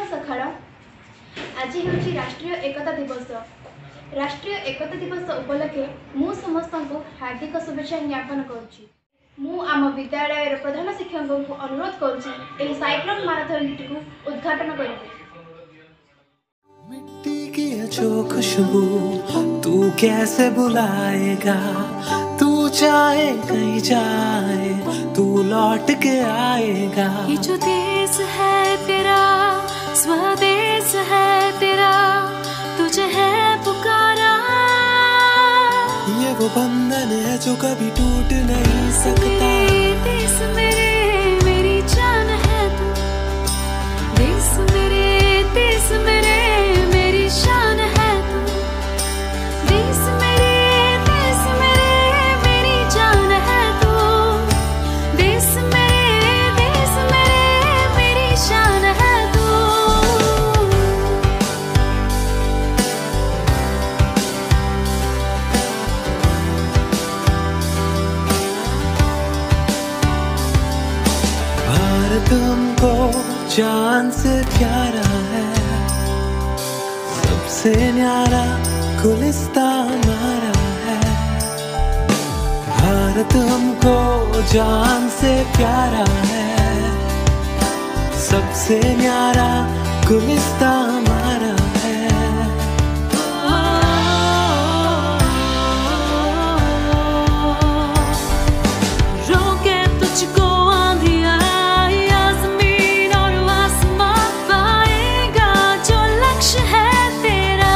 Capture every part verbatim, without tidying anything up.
सकाळ आज हूँ राष्ट्रीय एकता दिवस। राष्ट्रीय एकता दिवस उपलक्षे मु समस्त को हार्दिक शुभेच्छा ज्ञापन करुँ। आम विद्यालय प्रधान शिक्षक को अनुरोध करुँ साइक्लोन मैराथन को उद्घाटन करेंगे। मिट्टी की जो खुशबू तू कैसे बुलाएगा, तू चाहे कहीं जाए तू लौट के आएगा। ये जो देश है तेरा, स्वदेश है तेरा, तुझे है पुकारा। ये वो बंधन है जो कभी टूट नहीं सकता। मेरे देश मेरे मेरी जान है तू, देश मेरे देश मेरे मेरी शान है तू, देश मेरे देश मेरे मेरी जान है तू, देश मेरे देश मेरे मेरी शान है तू। भारत हमको जान से प्यारा है, सबसे न्यारा गुलिस्तान हमारा है। भारत हमको जान से प्यारा है, सबसे न्यारा गुलिस्तान हमारा है। रोके तुझको आंधियाँ या ज़मीन और आसमां, पाएगा जो लक्ष्य है तेरा,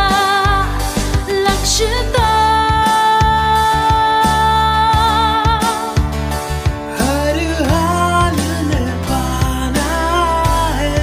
लक्ष्य तो हर हाल में पाना है।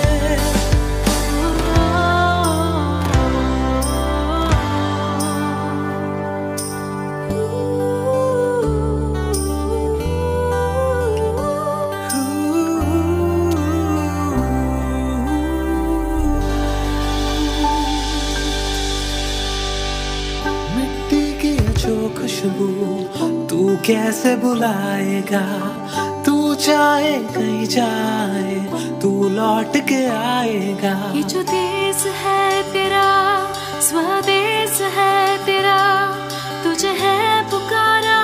मिट्टी की जो खुशबू तू कैसे बुलाएगा, तू चाहे कहीं जाए तू लौट के आएगा। ये जो देश है तेरा, स्वदेश है तेरा, तुझे है पुकारा।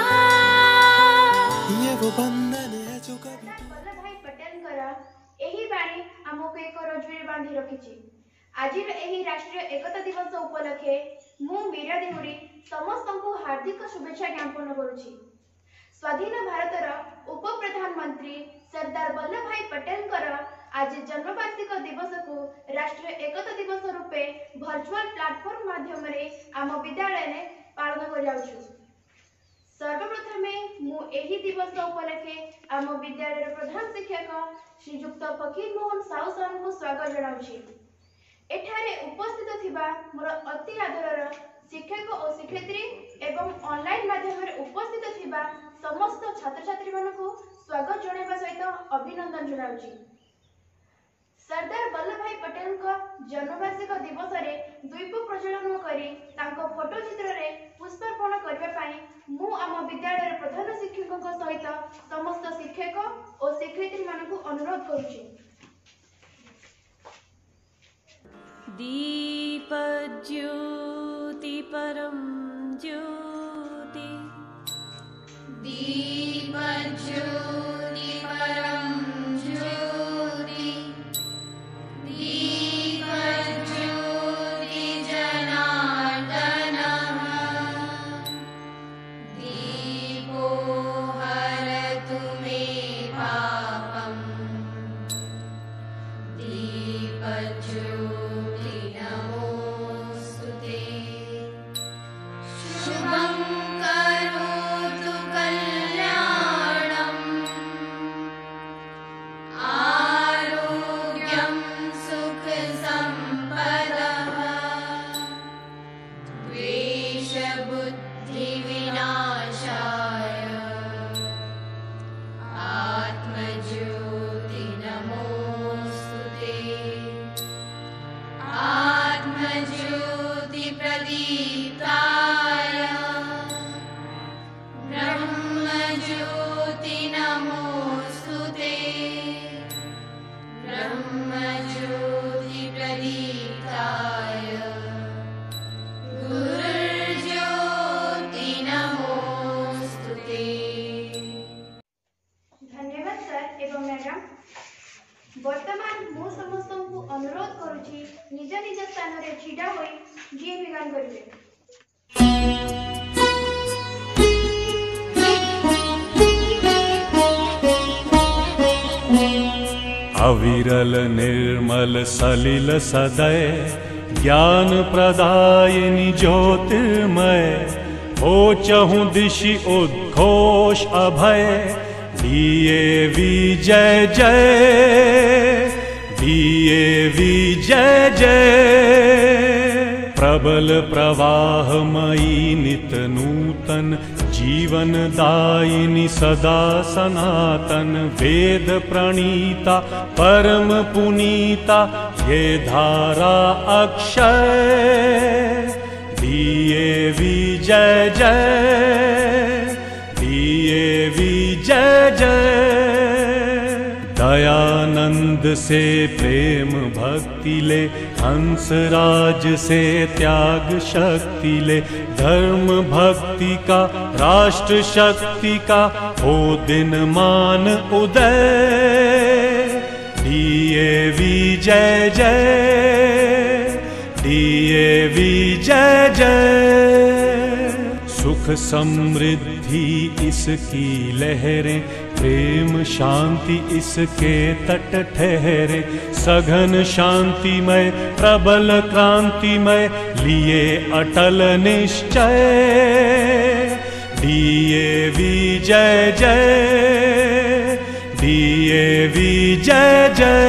ये वो बंधन है जो कभी वल्लभ भाई पटेल एही बाणी आमको एक रजुरे बांधी रखिछि। आज राष्ट्रीय एकता दिवस उपलक्षे मु मीरा देहुरी समस्त को हार्दिक शुभेच्छा ज्ञापन करुछि। स्वाधीन भारतर उप प्रधानमंत्री सरदार वल्लभ भाई पटेल आज जन्मवार्षिक दिवस को राष्ट्रीय एकता दिवस रूपे वर्चुअल प्लेटफॉर्म माध्यम आम विद्यालय ने पालन कर। सर्वप्रथम मु एही दिवस उपलक्षे आम विद्यालय प्रधान शिक्षक श्रीजुक्त फकीर मोहन साहू सर को स्वागत जनाऊछि। एठारे उपस्थित थिबा मोर अति आदरर शिक्षक और शिक्षयित्री एवं ऑनलाइन माध्यम उपस्थित थिबा समस्त छात्र छात्री मानकु स्वागत जणाइबा सहित अभिनंदन जनाऊछि। सरदार वल्लभ भाई पटेल का जन्मवार्षिक दिवस रे द्वीप प्रज्वलन करी तांको फोटो चित्र रे पुष्पार्पण करबा पई मु आम विद्यालय प्रधान शिक्षक सहित समस्त शिक्षक और शिक्षयित्री मानकु अनुरोध करूछि। दीप ज्योति परम ज्योति, दीप ज्योति परम ज्योति, दीप ज्योति जनार्दनः, दीपो हरतु मे पापम्, दीप ज्योति नमोस्तुते। शुभं करोतु कल्याणम्, आरोग्यं सुख संपदः, द्वेष बुद्धि विनाशाय, आत्मज्योति नमोस्तुते। आत्मज्योति प्रदीप्ताय, ब्रह्मज्योति नमोस्तुते। ब्रह्मज्योति गुरुर्ज्योति नमोस्तुते। धन्यवाद सर एवं मैडम। बर्तमान मु समस्त को अनुरोध करुछि निज निज स्थान रे छिडा होई जी विज्ञान करिवे। अविरल निर्मल सलिल सदय ज्ञान प्रदायिनी ज्योतिर्मय हो चहु दिशि उद्घोष अभय दिए विजय जय दिए विजय जय प्रबल प्रवाहमयी नित नूतन जीवन दायिनी सदा सनातन वेद प्रणीता परम पुनीता ये धारा अक्षय दिए विजय जय दिए विजय जय दयानंद से प्रेम भक्ति ले हंसराज से त्याग शक्ति ले धर्म भक्ति का राष्ट्र शक्ति का हो दिन मान उदय दिए विजय जय दिए विजय जय सुख समृद्धि इसकी लहरें प्रेम शांति इसके तट ठहरे सघन शांतिमय प्रबल क्रांतिमय लिए अटल निश्चय दिए विजय जय दिए विजय जय।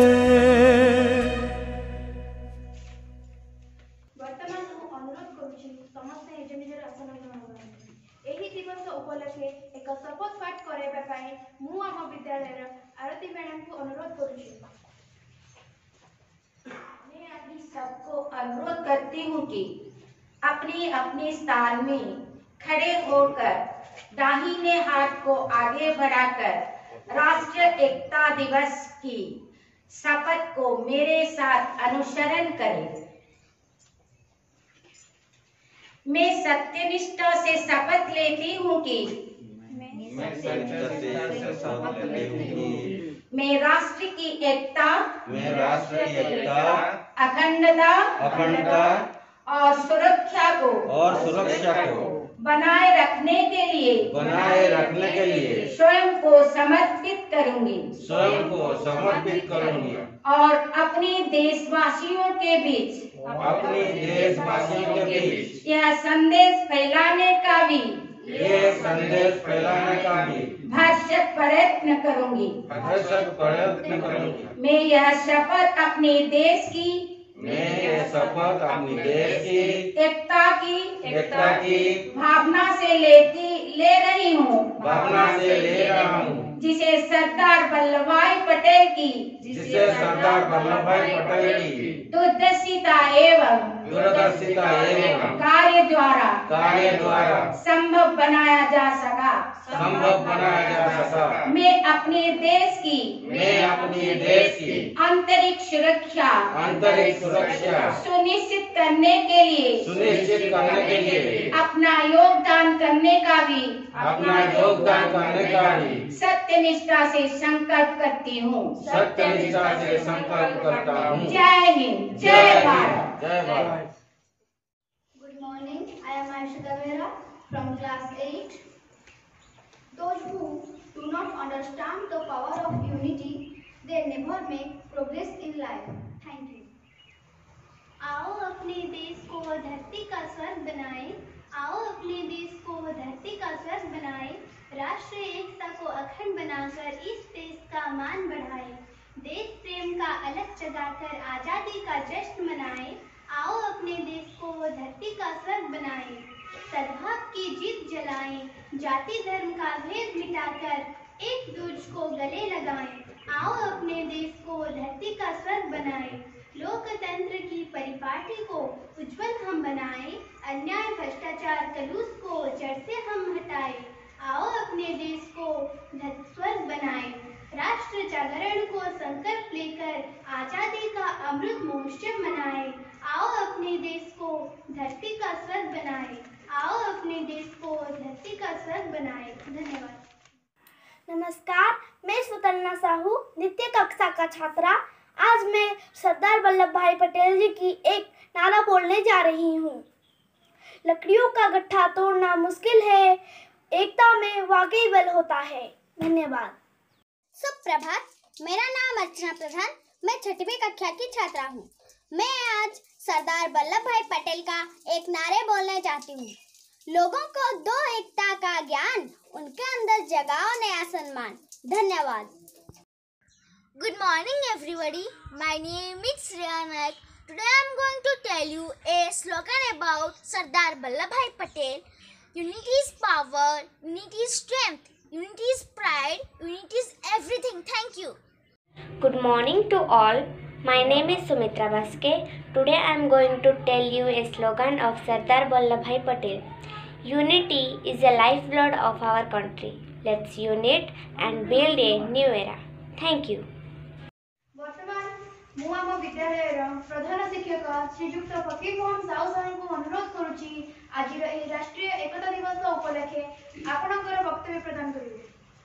वर्तमान मु अनुरोध करुछि समस्त निज निज आसन ग्रहण करନ୍ତୁ। ଏହି ଦିବସ ଉପଲକ୍ଷେ ଏକ ଶପଥ ପାଠ କରାଇବା ପାଇଁ ମୁଁ ଆମ ବିଦ୍ୟାଳୟର ଆରती मैडम को अनुरोध करुछि। मैं अभी सबको अनुरोध करती हूँ कि अपने अपने स्थान में खड़े होकर दाहिने हाथ को आगे बढ़ाकर राष्ट्रीय एकता दिवस की शपथ को मेरे साथ अनुसरण करें। मैं सत्यनिष्ठा से शपथ लेती हूँ कि मैं राष्ट्र की एकता मैं राष्ट्र की एकता अखंडता अखंडता और सुरक्षा को और सुरक्षा को बनाए रखने के लिए बनाए रखने के लिए स्वयं को समर्पित करूंगी स्वयं को समर्पित करूंगी और अपने देशवासियों के बीच अपने देशवासियों के बीच यह संदेश फैलाने का भी ये संदेश फैलाने का भी भरसक प्रयत्न करूंगी। भरसक प्रयत्न करूंगी। मैं यह शपथ अपने देश की मैं ये शपथ अपने देश की एकता की एकता की भावना से लेती ले रही हूँ भावना से ले रहा हूँ जिसे सरदार वल्लभ भाई पटेल की जिसे सरदार वल्लभ भाई पटेल की दूरदर्शिता एवं दूरदर्शिता एवं कार्य द्वारा कार्य द्वारा संभव बनाया जा सका संभव बनाया जा सका। मैं अपने देश की मैं अपने देश की आंतरिक सुरक्षा आंतरिक सुरक्षा सुनिश्चित करने के लिए सुनिश्चित करने के लिए अपना योगदान करने का भी अपना योगदान करने का भी सत्यनिष्ठा से संकल्प करती हूँ। सत्यनिष्ठा से संकल्प करता हूँ। जय हिंद जय भारत। जय Bharat. Good morning, I am Aisha Vera from class eight. Those who do not understand the power of unity, they never make progress in life. Thank you. आओ अपने देश को धरती का स्वर्ग बनाएं, आओ अपने देश को धरती का स्वर्ग बनाएं, राष्ट्रीय एकता को अखंड बनाकर इस देश का मान बढ़ाएं, देश प्रेम का अलख जगाकर आजादी का जश्न मनाएं, आओ अपने देश को धरती का स्वर्ग बनाएं, सद्भाव की जीत जलाएं, जाति धर्म का भेद मिटाकर एक दूसरे को गले लगाएं, आओ अपने देश को धरती का स्वर्ग बनाएं, लोकतंत्र की परिपाटी को उज्जवल हम बनाएं, अन्याय भ्रष्टाचार कलुष को जड़ से हम हटाएं, आओ अपने देश को स्वर्ग बनाएं, राष्ट्र जागरण को संकल्प लेकर आजादी का अमृत महोत्सव मनाए। आओ अपने देश को धरती का स्वर्ग बनाए। आओ अपने देश को धरती का स्वर्ग बनाए। धन्यवाद। नमस्कार, मैं स्वतंत्रता साहू, द्वितीय कक्षा का छात्रा। आज मैं सरदार वल्लभ भाई पटेल जी की एक नारा बोलने जा रही हूँ। लकड़ियों का गट्ठा तोड़ना मुश्किल है, एकता में वाकई बल होता है। धन्यवाद। सुप्रभात, मेरा नाम अर्चना प्रधान, मैं छठवीं कक्षा की छात्रा हूँ। मैं आज सरदार वल्लभ भाई पटेल का एक नारे बोलने चाहती हूँ। लोगों को दो एकता का ज्ञान, उनके अंदर जगाओ नया सम्मान। धन्यवाद। Good morning everybody, my name is Shreya Nayak. Today I am going to tell you a slogan about Sardar Vallabhbhai Patel. Unity is power, unity is strength, unity is pride, unity is everything. Thank you. Good morning to all. My name is Sumitra Baske. Today I am going to tell you a slogan of Sardar Vallabhbhai Patel. Unity is the lifeblood of our country. Let's unite and build a new era. Thank you. ବର୍ତ୍ତମାନ ମୁଁ ଆମ ବିଦ୍ୟାଳୟର ପ୍ରଧାନ ଶିକ୍ଷକ ଶ୍ରୀଯୁକ୍ତ ଫକୀର ମୋହନ ସାହୁ ସାରଙ୍କୁ ଅନୁରୋଧ କରୁଛି ଆଜିର ଏହି ରାଷ୍ଟ୍ରୀୟ ଏକତା ଦିବସ ଉପଲକ୍ଷେ ଆପଣଙ୍କର ବକ୍ତବ୍ୟ ପ୍ରଦାନ କରିବେ।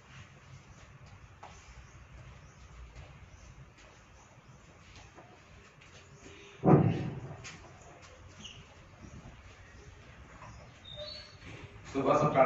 शुभ सकाळ।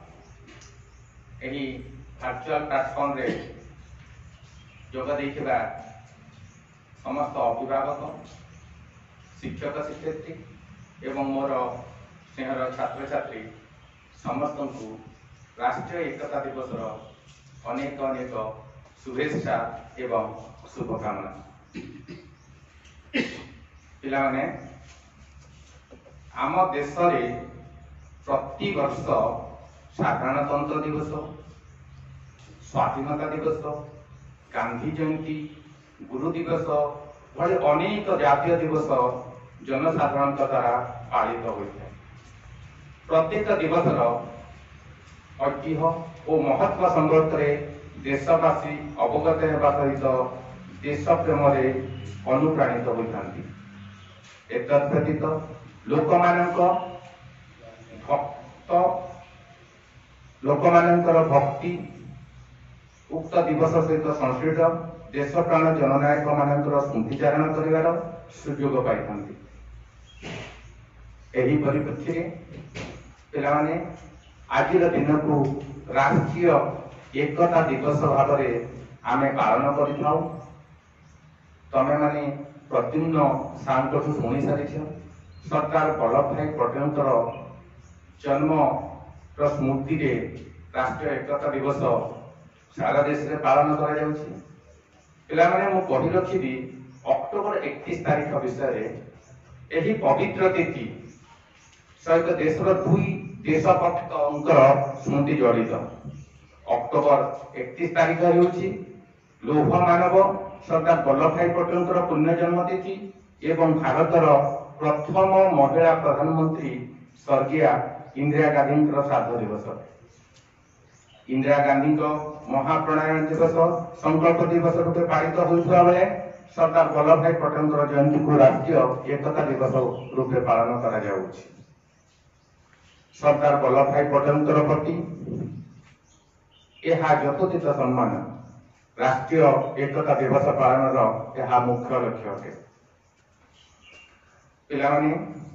एही वर्चुअल प्लेटफॉर्म रे जोग देथिबा समस्त अभिभावक, शिक्षक शिक्षयित्री एवं मोर स्नेहर छात्र छात्री समस्त को राष्ट्रीय एकता दिवस अनेक अनेक शुभेच्छा एवं शुभकामना। पिलाने आम देश में प्रति वर्ष साधारणतंत्र दिवस, स्वाधीनता दिवस, गांधी जयंती, गुरु दिवस भली अनेक जातीय दिवस जनसाधारण द्वारा पालित होता है। प्रत्येक दिवस ऐतिह्य और महत्व संदर्भ में देशवासी अवगत होगा सहित देश प्रेम अनुप्राणित होता। एतद्व्यतीत लोक भक्त लोक भक्ति उक्त दिवस सहित संश्लिष्ट देश प्राण जननायक मानकर स्मृतिचारण कर सुजोग पाई। एही परिप्रेक्षी पिलाने आज दिन को राष्ट्रीय एकता दिवस भाव आमे पालन करिथाउ। तमे माने प्रद्युम्न सार शुणी सारी सरदार वल्लभ भाई पटेल जन्म स्मृति रे राष्ट्रीय एकता दिवस सारा देश में पालन करा जाउछि। पिला माने मु कहि रखिबी अक्टोबर इकतीस तारीख विषय एही पवित्र तिथि सहित देशर दुई देशभक्तंकर स्मृति जड़ित। अक्टोबर इकतीस तारीख हेउछि लौह मानव सरदार वल्लभ भाई पटेल पुण्य जन्म तिथि एवं भारतर प्रथम महिला प्रधानमंत्री स्वर्गीय इंदिरा गांधी श्राद्ध दिवस। इंदिरा गांधी महाप्रणायन दिवस संकल्प दिवस रूपे पालित होता बेले सरदार वल्लभ भाई पटेल जयंती को राष्ट्रीय एकता दिवस रूपे पालन करा जाउछि। सरदार वल्लभ भाई पटेल प्रति यह यथोचित सम्मान राष्ट्रीय एकता दिवस पालन यह मुख्य लक्ष्य अटे। पिलाने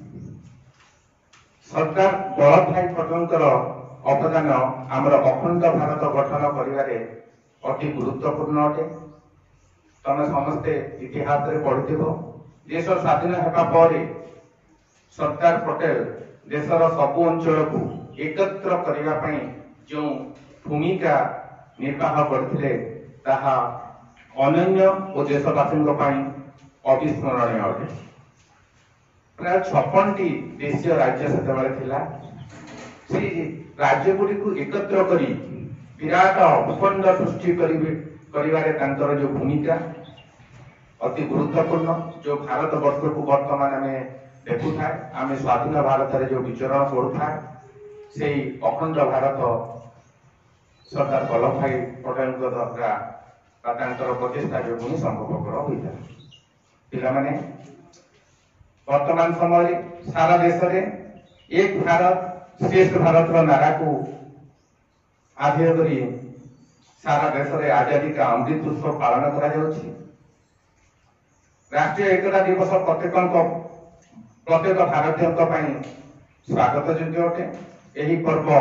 सरदार वल्लभ भाई पटेल अवदान आमर अखंड भारत गठन करिवारे अति गुरुत्वपूर्ण अटे। तमे समस्ते इतिहास रे पढ़िथिबो देश स्वाधीन हेबा पर सरदार पटेल देशर सबु अंचल को एकत्र करिवा पई जो भूमिका निर्वाह करथिले ताहा अनन्य और देशवासी अविस्मरणीय अटे। प्राय छप्पन टी देशीय राज्य सेतबेले थिला। से राज्य गुड़ी को एकत्र करी विराट भूखंड सृष्टि करिवारे तांकर जो भूमिका अति गुरुत्वपूर्ण जो भारत वर्ष को वर्तमान में देखु था आम स्वाधीन भारत रे जो विचरण करूथा से अखंड भारत सरदार वल्लभ भाई पटेल द्वारा ବା ତାଙ୍କର ପ୍ରଚେଷ୍ଟା ଯୋଗୁଁ ହିଁ ସମ୍ଭବପର ହୋଇଥାଏ। ପିଲାମାନେ, ବର୍ତ୍ତମାନ ସମୟରେ ସାରା ଦେଶରେ ଏକ ଭାରତ ଶ୍ରେଷ୍ଠ ଭାରତର ନାରାକୁ ଆଧେୟ କରି ସାରା ଦେଶରେ ଆଜାଦୀ କା ଅମୃତ ଉତ୍ସବ ପାଳନ କରାଯାଉଛି। ରାଷ୍ଟ୍ରୀୟ ଏକତା ଦିବସ ପ୍ରତ୍ୟେକଙ୍କ ପ୍ରତ୍ୟେକ ଭାରତୀୟଙ୍କ ପାଇଁ ସ୍ୱାଗତ ଯୋଗ୍ୟ ଅଟେ। ଏହି ପର୍ବ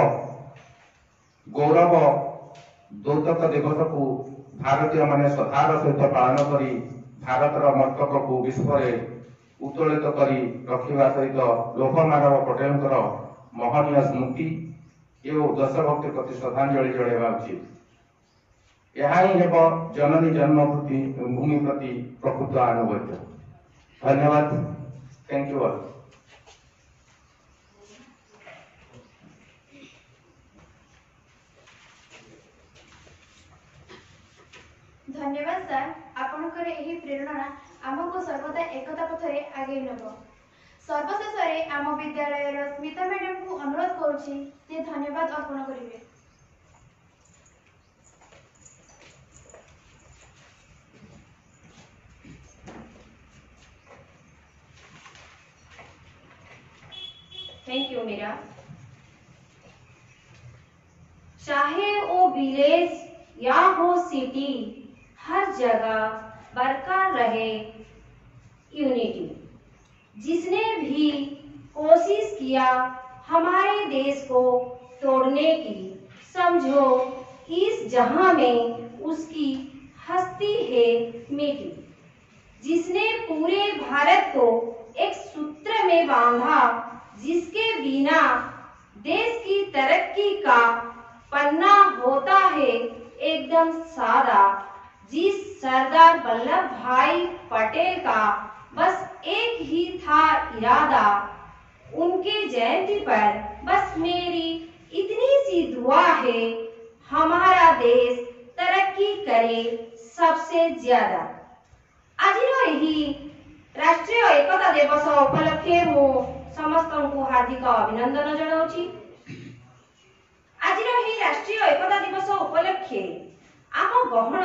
ଗୌରବ ଦ୍ୟୋତକ ଦିବସକୁ ଭାରତୀୟମାନେ ଶ୍ରଦ୍ଧାର ସହିତ ପାଳନ କରି ଭାରତର ମସ୍ତକକୁ ବିଶ୍ୱରେ ଉତ୍ତୋଳିତ କରି ରଖିବା ସହିତ ଲୋକମାନବ ପଟେଲଙ୍କର ମହନୀୟ ସ୍ମୃତି ଏବଂ ଦେଶଭକ୍ତି ପ୍ରତି ଶ୍ରଦ୍ଧାଞ୍ଜଳି ଜଣାଇବା ଉଚିତ। ଏହା ହିଁ ହେବ ଜନନୀ ଜନ୍ମଭୂମି ଭୂମି ପ୍ରତି ପ୍ରକୃତ ଆନୁଗତ୍ୟ। ଧନ୍ୟବାଦ। Thank you all. धन्यवाद सर, आपणकर एही प्रेरणा आमको सर्वदा एकता पथरे आगे नब। सर्वशेष आम विद्यालय स्मिता मैडम को अनुरोध करुछि जे धन्यवाद अर्पण करिवे। Thank you Meera. चाहे वो विलेज या हो सिटी, हर जगह बरकरार रहे यूनिटी। जिसने भी कोशिश किया हमारे देश को तोड़ने की, समझो इस जहां में उसकी हस्ती है मिटी। जिसने पूरे भारत को एक सूत्र में बांधा, जिसके बिना देश की तरक्की का पन्ना होता है एकदम सादा। जिस सरदार वल्लभ भाई पटेल का बस एक ही था इरादा, उनके जयंती पर बस मेरी इतनी सी दुआ है, हमारा देश तरक्की करे सबसे ज्यादा। आज यही राष्ट्रीय एकता दिवस उपलक्षे मु समस्त को हार्दिक अभिनंदन जनाऊँगी। आज यही राष्ट्रीय एकता दिवस उपलक्षे आम गहन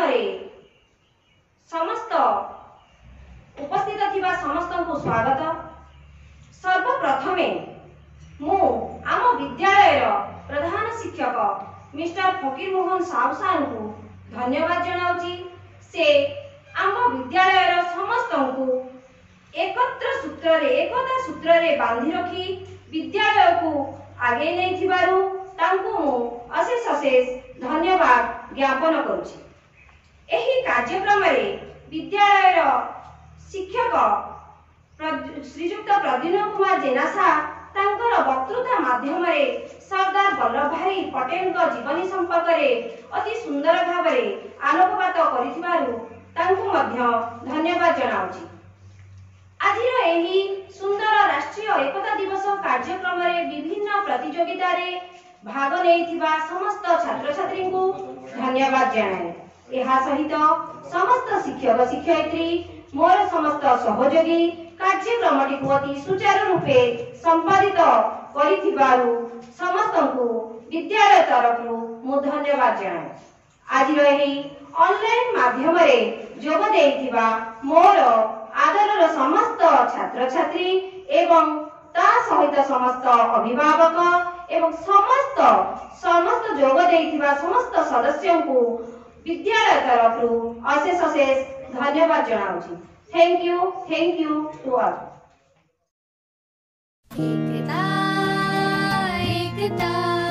समस्त उपस्थित थिबा समस्त को स्वागत। सर्वप्रथमे मु आम विद्यालय प्रधान शिक्षक मिस्टर फकीर मोहन साहू साहू को धन्यवाद जनाऊँगी। से आम विद्यालय समस्त को एकत्र सूत्र रे एकता सूत्र रे बांधी रखी विद्यालय को आगे नहीं थिबारु तांको मु अशेष अशेष धन्यवाद ज्ञापन करुछि। एही कार्यक्रम रे विद्यालय शिक्षक श्रीजुक्त प्रद्युम्न कुमार जेना साह तांकर वक्तृता माध्यम रे सरदार वल्लभ भाई पटेल का जीवनी संपर्क रे अति सुंदर भाव रे आलोकपात करिथिबारु तांको मध्य धन्यवाद जनाउछि। आजिर एही सुंदर राष्ट्रीय एकता दिवस कार्यक्रम रे विभिन्न प्रतियोगिता रे भाग नेइथिबा समस्त छात्र छात्री को धन्यवाद जनाए। एहा सहित समस्त शिक्षक शिक्षयित्री मोर समस्त सहयोगी कार्यक्रमटी को अति सुचारू रूपे संपादित करिथिबारु समस्त को विद्यालय तरफरु मु धन्यवाद जनाए। आज एही ऑनलाइन माध्यम रे जोग देइथिबा मोर आदरर समस्त छात्र छात्री एवं ता सहित समस्त अभिभावक एवं समस्त समस्त जोग देइथिबा समस्त सदस्यों को विद्यालय तरफरु अशेष अशेष धन्यवाद जनाउछि। Thank you thank you to all. एकता एकता